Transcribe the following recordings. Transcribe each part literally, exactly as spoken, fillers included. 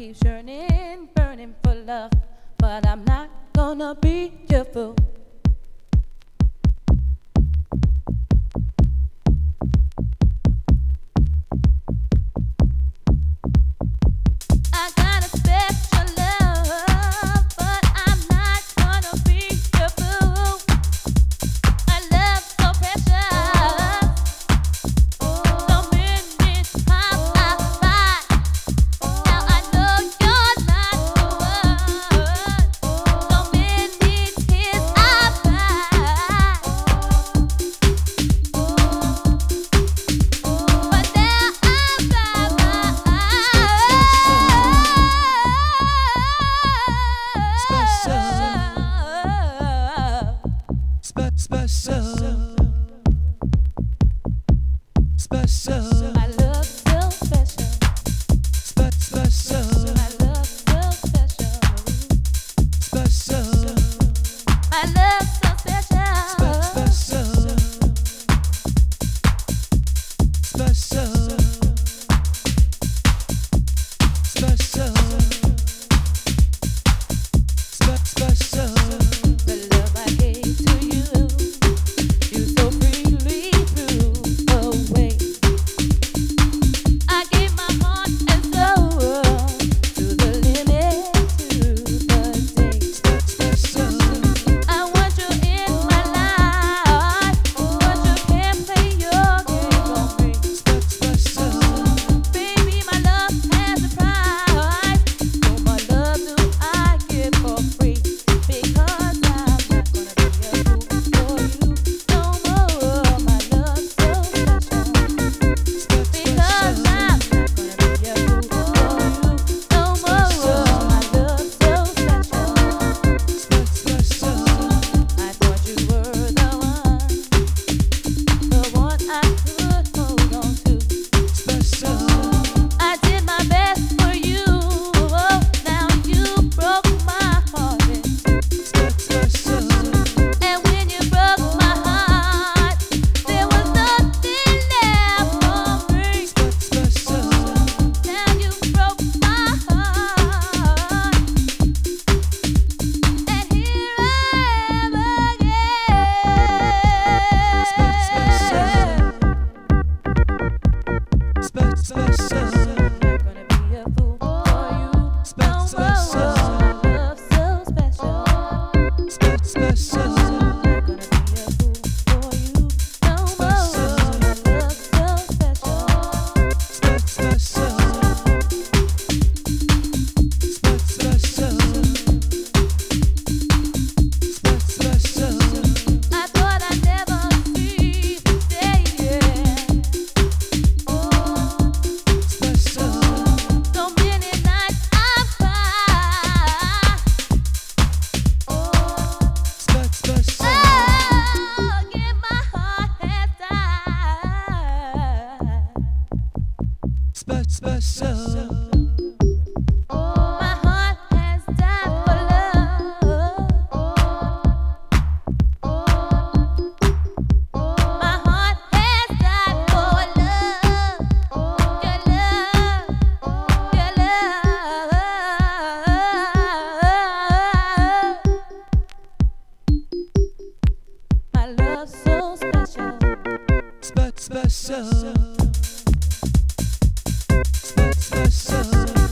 keeps yearning, burning for love, but I'm not gonna be your fool. I got a special love, but I'm not gonna be your fool. A love so precious, so many times I cried. Now I know you're not the one. So many tears I cried, but now Special, my love so special. spe- special, My love so special. special, My love so special. spe- special, special, special, spe- special. The love I gave to you, you so freely threw away. I gave my heart and soul to the limit, to the day. Special, I want you in my life, but you can't play your game for free. special, Baby, my love has a price. So much love do I give for free, because I'm not gonna be a fool for you no more. My love so special, because I'm not gonna be a fool for you no more. My love so special. special, I thought you were the one, the one I could hold on to. special, I did my best for you. Oh, now you broke my heart in two. special, And when you broke my heart, there was nothing left for me. special, Now you broke my heart, and here I am again. special, special. Not gonna be a fool for you no more. My love so special. Spe- special, Not gonna be a fool for you no more. My love so special. spe- special, spe- special, spe- special, I thought I'd never see the day, yeah. special, So many nights I've cried. spe- special, Oh, yeah, my heart has died. spe- special, My heart has died for love. My heart has died for love. Your love, your love. My love so special. spe- special, spe- special,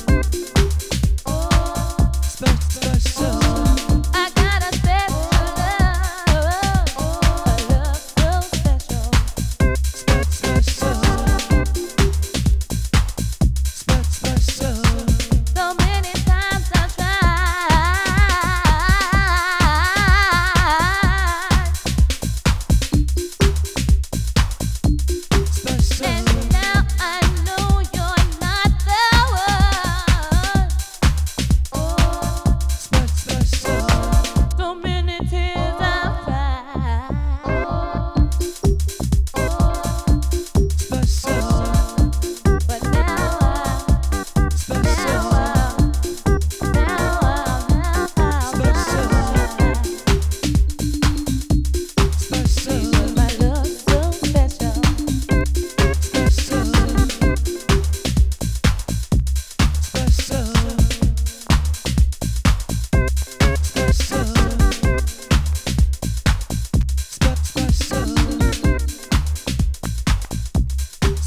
spe- special, I got a special love, a love so special. spe- special, spe- special, So many times I tried, special. and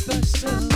special.